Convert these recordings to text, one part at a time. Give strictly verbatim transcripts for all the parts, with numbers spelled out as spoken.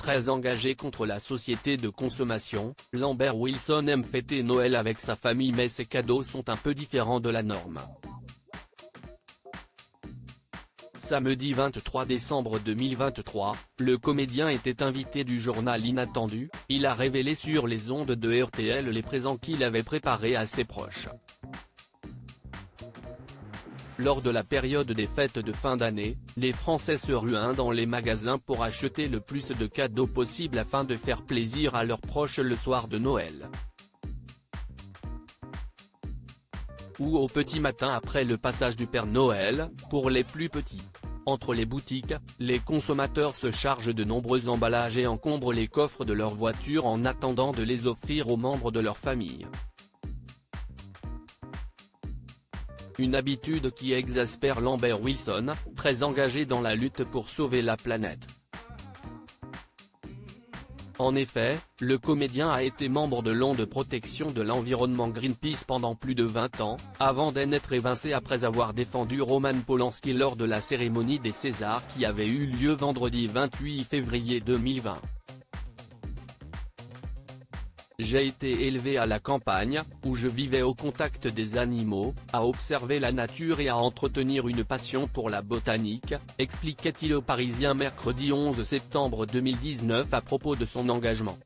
Très engagé contre la société de consommation, Lambert Wilson aime fêter Noël avec sa famille mais ses cadeaux sont un peu différents de la norme. Samedi vingt-trois décembre deux mille vingt-trois, le comédien était invité du journal Inattendu, il a révélé sur les ondes de R T L les présents qu'il avait préparés à ses proches. Lors de la période des fêtes de fin d'année, les Français se ruent dans les magasins pour acheter le plus de cadeaux possible afin de faire plaisir à leurs proches le soir de Noël. Ou au petit matin après le passage du Père Noël, pour les plus petits. Entre les boutiques, les consommateurs se chargent de nombreux emballages et encombrent les coffres de leur voiture en attendant de les offrir aux membres de leur famille. Une habitude qui exaspère Lambert Wilson, très engagé dans la lutte pour sauver la planète. En effet, le comédien a été membre de l'Onde de protection de l'environnement Greenpeace pendant plus de vingt ans, avant d'en être évincé après avoir défendu Roman Polanski lors de la cérémonie des Césars qui avait eu lieu vendredi vingt-huit février deux mille vingt. J'ai été élevé à la campagne, où je vivais au contact des animaux, à observer la nature et à entretenir une passion pour la botanique, expliquait-il au Parisien mercredi onze septembre deux mille dix-neuf à propos de son engagement.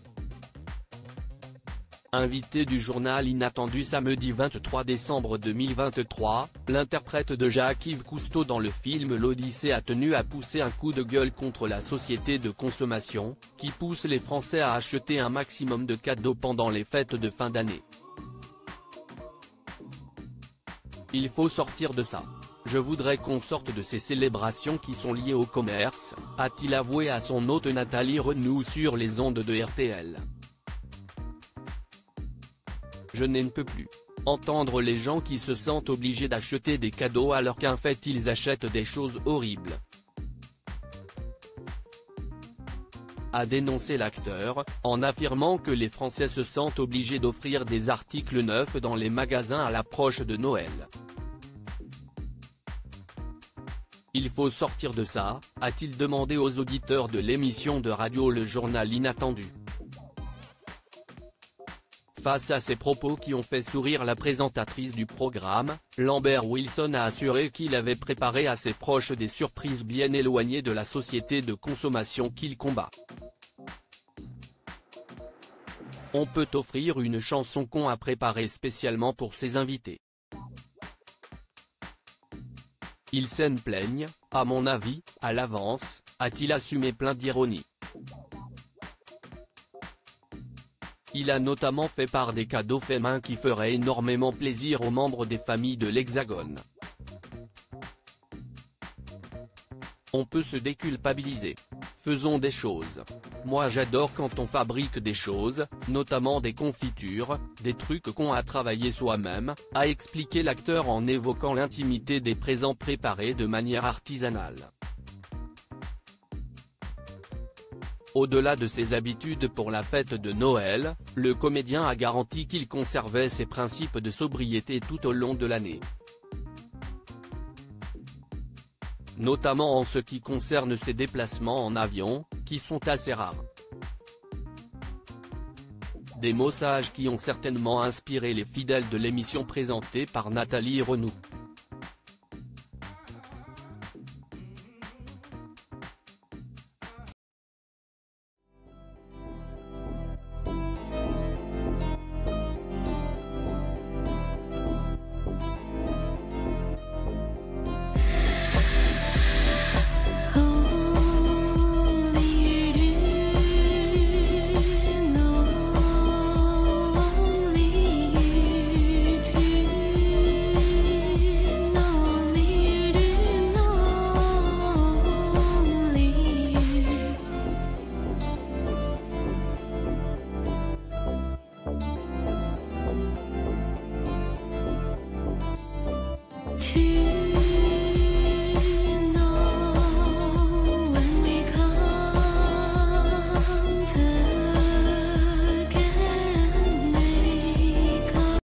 Invité du journal Inattendu samedi vingt-trois décembre deux mille vingt-trois, l'interprète de Jacques-Yves Cousteau dans le film L'Odyssée a tenu à pousser un coup de gueule contre la société de consommation, qui pousse les Français à acheter un maximum de cadeaux pendant les fêtes de fin d'année. Il faut sortir de ça. Je voudrais qu'on sorte de ces célébrations qui sont liées au commerce, a-t-il avoué à son hôte Nathalie Renou sur les ondes de R T L. Je n'en peux plus. Entendre les gens qui se sentent obligés d'acheter des cadeaux alors qu'en fait ils achètent des choses horribles. A dénoncé l'acteur, en affirmant que les Français se sentent obligés d'offrir des articles neufs dans les magasins à l'approche de Noël. Il faut sortir de ça, a-t-il demandé aux auditeurs de l'émission de radio Le Journal Inattendu. Face à ces propos qui ont fait sourire la présentatrice du programme, Lambert Wilson a assuré qu'il avait préparé à ses proches des surprises bien éloignées de la société de consommation qu'il combat. On peut offrir une chanson qu'on a préparée spécialement pour ses invités. Ils s'en plaignent, à mon avis, à l'avance, a-t-il assumé plein d'ironie. Il a notamment fait part des cadeaux faits main qui feraient énormément plaisir aux membres des familles de l'Hexagone. On peut se déculpabiliser. Faisons des choses. Moi j'adore quand on fabrique des choses, notamment des confitures, des trucs qu'on a travaillé soi-même, a expliqué l'acteur en évoquant l'intimité des présents préparés de manière artisanale. Au-delà de ses habitudes pour la fête de Noël, le comédien a garanti qu'il conservait ses principes de sobriété tout au long de l'année. Notamment en ce qui concerne ses déplacements en avion, qui sont assez rares. Des mots sages qui ont certainement inspiré les fidèles de l'émission présentée par Nathalie Renou.